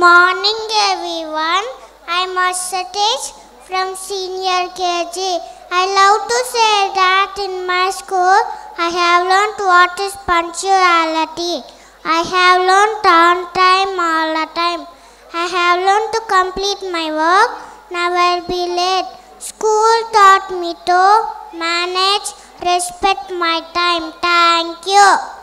Morning everyone, I'm Harshatej from senior KG. I love to say that in my school I have learned what is punctuality. I have learned on time all the time. I have learned to complete my work, never be late. School taught me to manage, respect my time. Thank you.